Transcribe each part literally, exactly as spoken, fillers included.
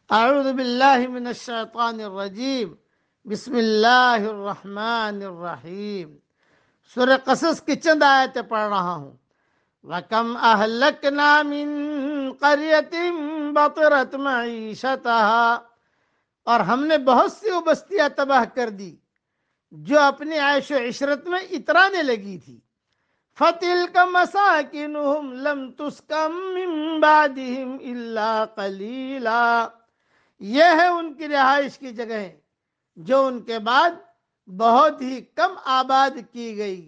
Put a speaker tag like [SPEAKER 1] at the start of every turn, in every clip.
[SPEAKER 1] اعوذ باللہ من الشیطان الرجیم، بسم اللہ الرحمن الرحیم۔ سورہ قصص کی چند آیتیں پڑھ رہا ہوں۔ وَكَمْ أَهْلَكْنَا مِنْ قَرْيَةٍ بَطِرَتْ مَعِيشَتَهَا، اور ہم نے بہت سی وہ بستیاں تباہ کر دی جو اپنی عیش و عشرت میں اترانے لگی تھی۔ فَتِلْكَ مَسَاكِنُهُمْ لَمْ تُسْكَنْ مِنْ بَعْدِهِمْ إِلَّا قَلِيلًا، یہ ہے ان کی رہائش کی جگہیں جو ان کے بعد بہت ہی کم آباد کی گئی۔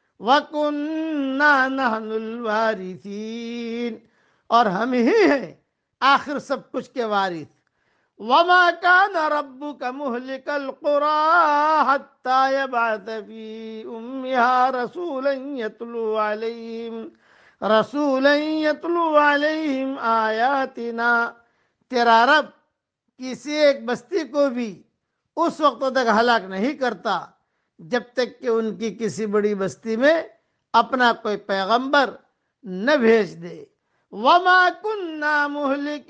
[SPEAKER 1] وَكُنَّا نَحْنُ الْوَارِثِينَ، اور ہم ہی ہیں آخر سب کچھ کے وارث۔ وَمَا كَانَ رَبُّكَ مُهْلِكَ الْقُرَىٰ حَتَّىٰ يَبْعَثَ فِي أُمِّهَا رَسُولًا يَتْلُو عَلَيْهِمْ رَسُولًا يَتْلُو عَلَيْهِمْ آيَاتِنَا، تیرا رب کسی ایک بستی کو بھی اس وقت تک ہلاک نہیں کرتا جب تک کہ ان کی کسی بڑی بستی میں اپنا کوئی پیغمبر نہ بھیج دے۔ وَمَا كُنَّا مُهْلِكِ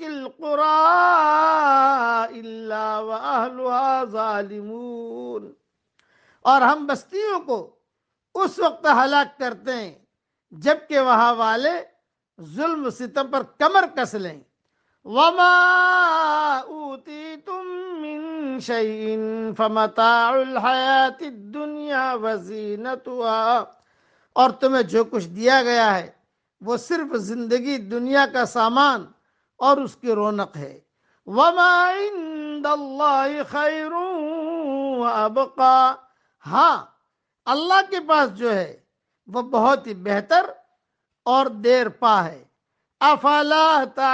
[SPEAKER 1] الْقُرَىٰ إِلَّا وَأَهْلُهَا ظَالِمُونَ، اور ہم بستیوں کو اس وقت ہلاک کرتے ہیں جبکہ وہاں والے ظلم و ستم پر کمر کس لیں۔ وَمَا أُوتِيتُم مِّن شَيْءٍ فَمَتَاعُ الْحَيَاةِ الدُّنْيَا وَزِینَتُهَا، اور تمہیں جو کچھ دیا گیا ہے وہ صرف زندگی دنیا کا سامان اور اس کی رونق ہے۔ وَمَا عِندَ اللَّهِ خَيْرٌ وَأَبْقَىٰ، ہاں اللہ کے پاس جو ہے وہ بہت ہی بہتر اور دیر پا ہے۔ افلا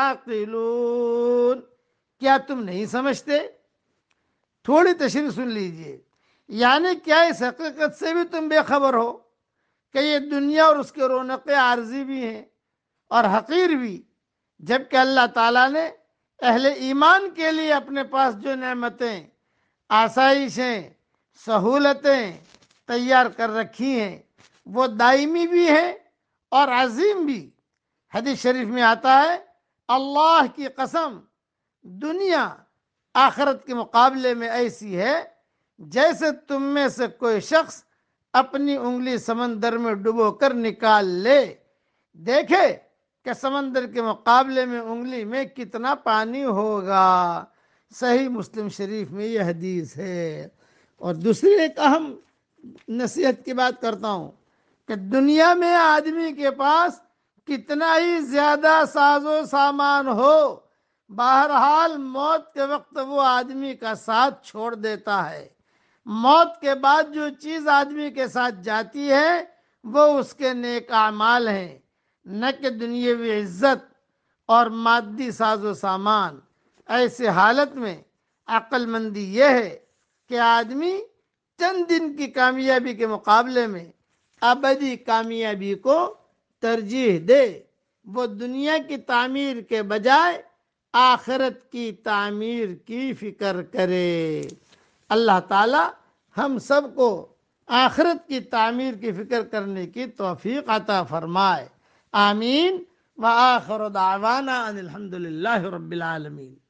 [SPEAKER 1] تعقلون، کیا تم نہیں سمجھتے؟ تھوڑی تشریح سن لیجئے، یعنی کیا اس حقیقت سے بھی تم بے خبر ہو کہ یہ دنیا اور اس کے رونقیں عارضی بھی ہیں اور حقیر بھی، جبکہ اللہ تعالیٰ نے اہل ایمان کے لیے اپنے پاس جو نعمتیں، آسائشیں، سہولتیں تیار کر رکھی ہیں وہ دائمی بھی ہیں اور عظیم بھی۔ حدیث شریف میں آتا ہے، اللہ کی قسم دنیا آخرت کے مقابلے میں ایسی ہے جیسے تم میں سے کوئی شخص اپنی انگلی سمندر میں ڈبو کر نکال لے، دیکھے کہ سمندر کے مقابلے میں انگلی میں کتنا پانی ہوگا۔ صحیح مسلم شریف میں یہ حدیث ہے۔ اور دوسری ایک اہم نصیحت کی بات کرتا ہوں کہ دنیا میں آدمی کے پاس کتنا ہی زیادہ ساز و سامان ہو، بہرحال موت کے وقت وہ آدمی کا ساتھ چھوڑ دیتا ہے۔ موت کے بعد جو چیز آدمی کے ساتھ جاتی ہے وہ اس کے نیک اعمال ہیں، نہ کہ دنیاوی عزت اور مادی ساز و سامان۔ ایسے حالت میں عقل مندی یہ ہے کہ آدمی چند دن کی کامیابی کے مقابلے میں ابدی کامیابی کو ترجیح دے، وہ دنیا کی تعمیر کے بجائے آخرت کی تعمیر کی فکر کرے۔ اللہ تعالی ہم سب کو آخرت کی تعمیر کی فکر کرنے کی توفیق عطا فرمائے، آمین۔ وآخر دعوانا ان الحمد للہ رب العالمین۔